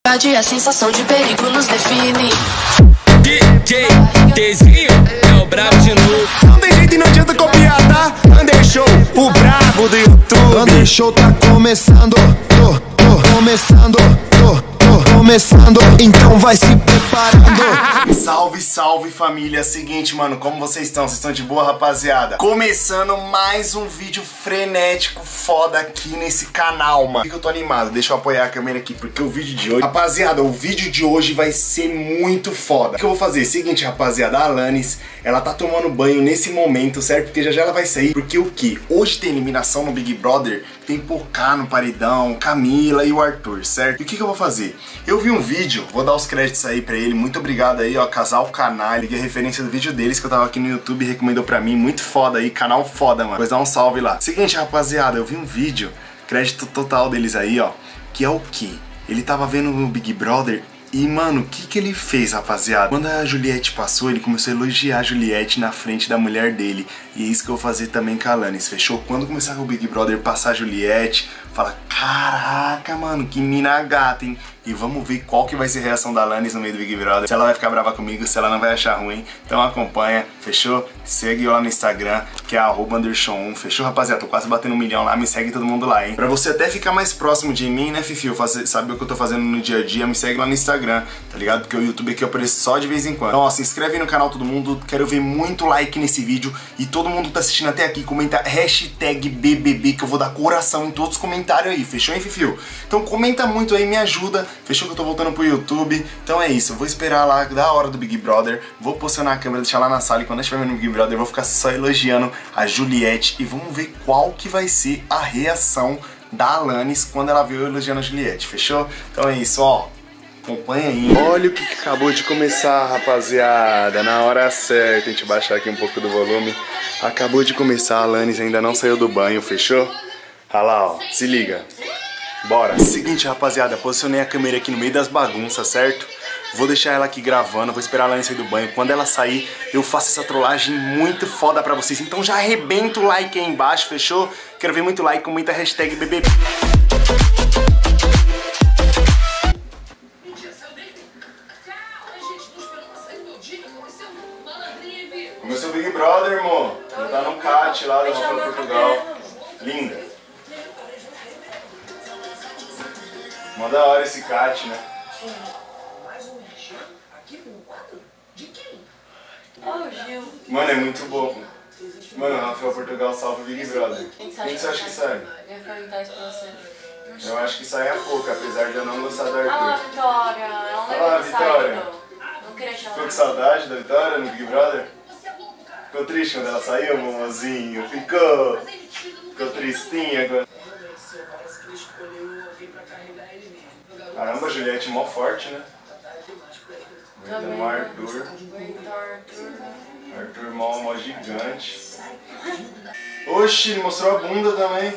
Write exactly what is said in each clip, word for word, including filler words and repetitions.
A sensação de perigo nos define. D J Dezinho é o brabo de novo. Não tem jeito e não adianta copiar, tá? Undershow, o brabo do YouTube. Undershow tá começando, tô, tô começando, tô, tô começando, então vai se preparando. Salve, salve família, seguinte mano, como vocês estão? Vocês estão de boa, rapaziada? Começando mais um vídeo frenético foda aqui nesse canal, mano. Por que eu tô animado? Deixa eu apoiar a câmera aqui, porque o vídeo de hoje... Rapaziada, o vídeo de hoje vai ser muito foda. O que eu vou fazer? Seguinte, rapaziada, a Alanis, ela tá tomando banho nesse momento, certo? Porque já já ela vai sair. Porque o que? Hoje tem eliminação no Big Brother, tem Pocá no paredão, Camila e o Arthur, certo? E o que que eu vou fazer? Eu vi um vídeo, vou dar os créditos aí pra ele, muito obrigado aí, ó, Casal Canal, liguei a referência do vídeo deles que eu tava aqui no YouTube e recomendou pra mim, muito foda aí, canal foda, mano. Pois dá um salve lá. Seguinte, rapaziada, eu vi um vídeo, crédito total deles aí, ó, que é o que? Ele tava vendo o Big Brother e, mano, o que que ele fez, rapaziada? Quando a Juliette passou, ele começou a elogiar a Juliette na frente da mulher dele. E é isso que eu vou fazer também com a Alanis, fechou? Quando começar o Big Brother passar a Juliette, fala, caraca, mano, que mina gata, hein? E vamos ver qual que vai ser a reação da Alanis no meio do Big Brother. Se ela vai ficar brava comigo, se ela não vai achar ruim. Então acompanha, fechou? Segue eu lá no Instagram, que é arroba undershow um, fechou, rapaziada? Tô quase batendo um milhão lá, me segue todo mundo lá, hein? Pra você até ficar mais próximo de mim, né, Fifi? Saber o que eu tô fazendo no dia a dia, me segue lá no Instagram, tá ligado? Porque o YouTube aqui eu apareço só de vez em quando. Então, ó, se inscreve aí no canal todo mundo, quero ver muito like nesse vídeo. E todo mundo que tá assistindo até aqui, comenta hashtag B B B, que eu vou dar coração em todos os comentários aí, fechou, hein, Fifi? Então comenta muito aí, me ajuda, fechou que eu tô voltando pro YouTube. Então é isso, eu vou esperar lá da hora do Big Brother, vou posicionar a câmera, deixar lá na sala e quando eu estiver vendo o Big Brother eu vou ficar só elogiando a Juliette e vamos ver qual que vai ser a reação da Alanis quando ela viu eu elogiando a Juliette, fechou? Então é isso, ó, acompanha aí. Olha o que acabou de começar, rapaziada, na hora certa. A gente baixar aqui um pouco do volume. Acabou de começar, a Alanis ainda não saiu do banho, fechou? Olha lá, ó, se liga. Bora. Seguinte, rapaziada, posicionei a câmera aqui no meio das bagunças, certo? Vou deixar ela aqui gravando, vou esperar ela sair do banho. Quando ela sair, eu faço essa trollagem muito foda pra vocês. Então já arrebenta o like aí embaixo, fechou? Quero ver muito like com muita hashtag B B B. Começou o Big Brother, irmão. Já tá no cat lá da Rafa Portugal. Linda. Mó da hora esse cat, né? Mano, é muito bom. Mano, Rafael Portugal salva o Big Brother. Quem você acha que sai? Eu ia perguntar isso pra você. Eu acho que sai a pouco, apesar de eu não gostar da Arthur. Ah, Vitória, ela não Ah, lembra que Vitória. saiu. Não queria chamar. Ficou com saudade da Vitória no Big Brother? Ficou triste quando ela saiu, mamãozinho? Ficou? Ficou tristinha? Quando... Caramba, a Juliette mó forte, né? Então, o Arthur. Arthur mó, mó gigante. Oxi, ele mostrou a bunda também.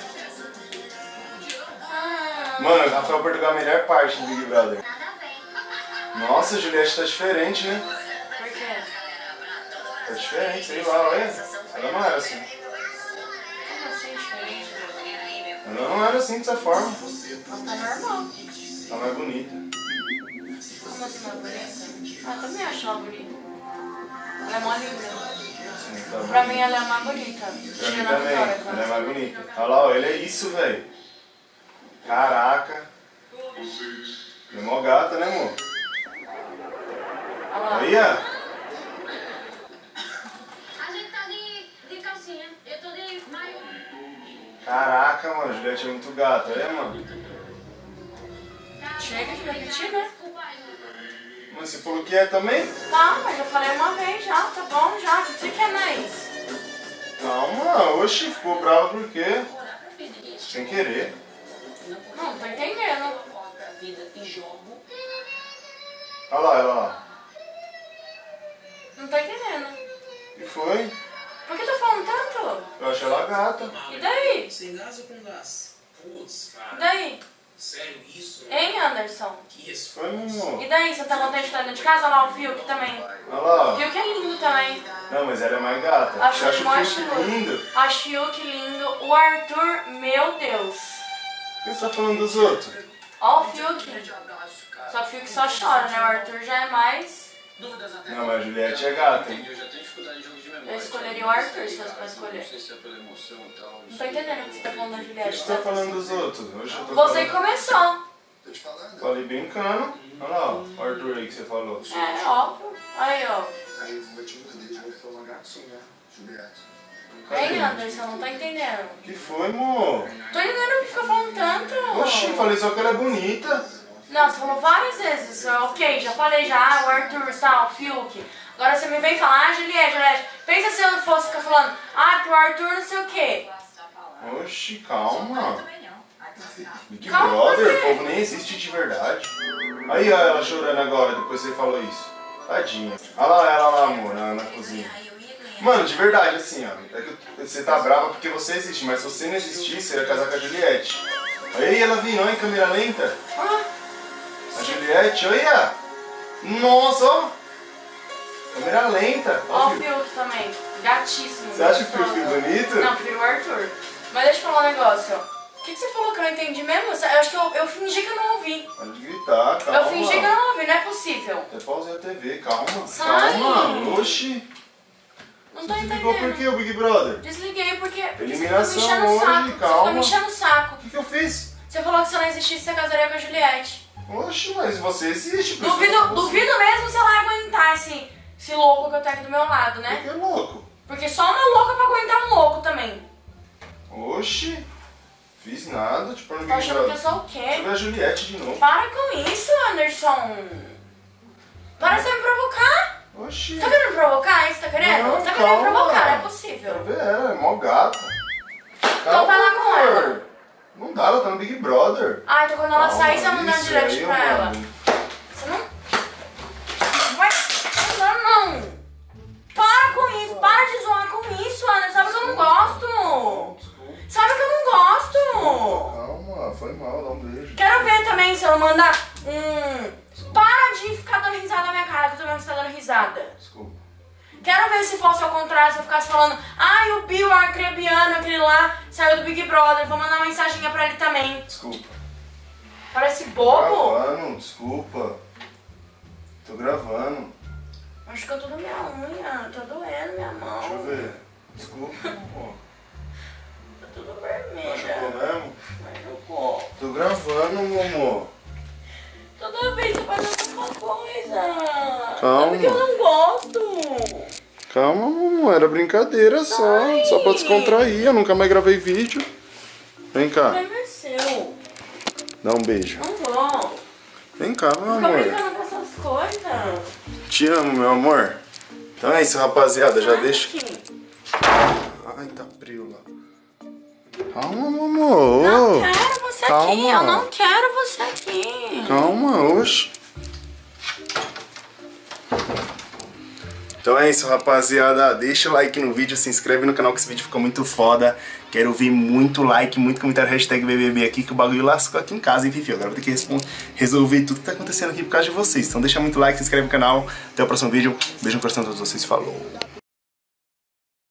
Mano, o Rafael Portugal é a melhor parte do Big Brother. Nossa, a Juliette tá diferente, né? Por quê? Tá diferente, sei lá, olha. Ela não era assim. Como assim diferente? Ela não era assim dessa forma. Ela tá normal. Tá mais bonita. Como assim mais bonita? Ah, eu também acho ela bonita. Ela é mó linda. Sim, tá Pra bom. mim ela é a mais bonita. Pra mim Tirando a também, Vitória, ela é claro. mais bonita. Olha lá, ó, ele é isso, velho. Caraca. É mó gata, né, amor? Olha lá. Aí, ó. A gente tá de, de calcinha, eu tô de maiô. Caraca, mano, a Juliette é muito gata, é, mano? Chega de repetir, né? Mas você falou que é também? Tá, mas eu falei uma vez já, tá bom já. Que trick é nice? Calma, oxi, ficou brava por quê? Sem querer. Não, tô entendendo. Olha lá, olha lá. Não tô entendendo. E foi? Por que tu falando tanto? Eu achei ela gata. E daí? Sem gás ou com gás? Putz, cara. E daí? Sério isso? Hein, Anderson? Que isso? Foi, meu amor. E daí? Você tá contente de estar dentro de casa? Olha lá o Fiuk também. Olha lá, O ó. Fiuk é lindo também. Não, mas ela é mais gata. Acho Você ele acha mó o Fiuk estiloso. lindo? Acho Fiuk lindo. O Arthur, meu Deus. Por que você tá falando dos outros? Ó o Fiuk. Só que o Fiuk só chora, né? O Arthur já é mais... Não, mas a Juliette é gata, hein? Eu escolheria o Arthur se fosse pra escolher. Não tô entendendo o que você tá falando da Por que Juliette. você tá falando dos outros? Hoje eu tô Você que falando... começou. Falei brincando. Olha lá, ó, o Arthur aí que você falou. É, óbvio. Aí, ó. Aí, Anderson, não tá entendendo. Que foi, amor? Tô entendendo que fica falando tanto. Oxi, falei só que ela é bonita. Não, você falou várias vezes isso. Ok, já falei já, ah, o Arthur, tal, o Fiuk. Agora você me vem falar, ah, Juliette, Juliette. Pensa se eu fosse ficar falando, ah, pro Arthur não sei o quê. Oxi, calma. Big Calma, Brother, por o quê? povo nem existe de verdade. Aí, ó, ela chorando agora, depois você falou isso. Tadinha. Olha lá ela lá, amor, na, na cozinha. Mano, de verdade, assim, ó. É que você tá brava porque você existe, mas se você não existisse, você ia casar com a Juliette. Aí ela virou em câmera lenta. Ah, A Juliette, olha! Nossa, ó! Câmera lenta. ó o Fiuk. Fiuk também. Gatíssimo. Você acha o gostoso. Fiuk bonito? Não, prefiro o Arthur. Mas deixa eu falar um negócio. O que, que você falou que eu não entendi mesmo? Eu acho que eu, eu fingi que eu não ouvi. Pode gritar, calma. Eu fingi que eu não ouvi, não é possível. Até pausei a T V, calma. Sai. Calma, oxi. Não tô Você desligou por entendendo. quê, o Big Brother? Desliguei porque, porque você Eliminação fica me enchendo o hoje, saco. Você calma. fica me enchendo o saco. O que, que eu fiz? Você falou que se eu não existisse, você casaria com a Juliette. Oxi, mas você existe. por isso que eu Duvido, tô com você. duvido mesmo se ela aguentar esse, esse louco que eu tenho aqui do meu lado, né? Que é louco? Porque só uma louca pra aguentar um louco também. Oxi. Fiz nada, tipo, no Tá Big achando que eu Brother. sou o Deixa eu quê? ver a Juliette de novo. Para com isso, Anderson. Para de você me provocar. Oxi. Tá querendo me provocar? É isso que tá querendo? Não, Você tá querendo me calma. provocar, não é possível. Quero ver ela, é mó gata. Então vai lá com ela. amor. Não dá, ela tá no Big Brother. Ah, então quando ela Calma, sair, você vai mandar um isso direct aí, pra ela. mano. Você não... Vai... Não, não. Para com isso. Para de zoar com isso, Ana. Sabe que eu não gosto. Desculpa. Sabe que eu não gosto. Calma, foi mal, dá um beijo. Quero ver também se eu mandar um... Para de ficar dando risada na minha cara, que eu tô vendo que você tá dando risada. Desculpa. Quero ver se fosse ao contrário, se eu ficasse falando, ai, o Bill Arcrebiano, aquele lá, saiu do Big Brother, vou mandar uma mensaginha pra ele também. Desculpa. Parece bobo. Gravando, desculpa. Tô gravando. Machucou tudo minha unha, tá doendo minha mão. Deixa eu ver. Desculpa, amor. Tá tudo Machucou vermelha. mesmo? Machucou. Tô gravando, meu amor. Toda vez você faz a mesma coisa. Calma. Sabe que eu não gosto. Calma, amor. Era brincadeira só. Ai. Só pra descontrair. Eu nunca mais gravei vídeo. Vem cá. Vai ver seu. Dá um beijo. Não vou. Vem cá, meu Fica amor. brincando com essas coisas. Te amo, meu amor. Então é isso, rapaziada. Já Sai deixa. daqui. Ai, tá frio lá. Calma, meu amor. Não quero você aqui, Calma. eu não quero você aqui. Calma, oxe. Então é isso, rapaziada. Deixa o like no vídeo, se inscreve no canal que esse vídeo ficou muito foda. Quero ver muito like, muito comentário, hashtag B B B aqui, que o bagulho lascou aqui em casa, hein, Fifi? Agora vou ter que responder, resolver tudo que tá acontecendo aqui por causa de vocês. Então deixa muito like, se inscreve no canal. Até o próximo vídeo. Beijo no coração de todos vocês. Falou.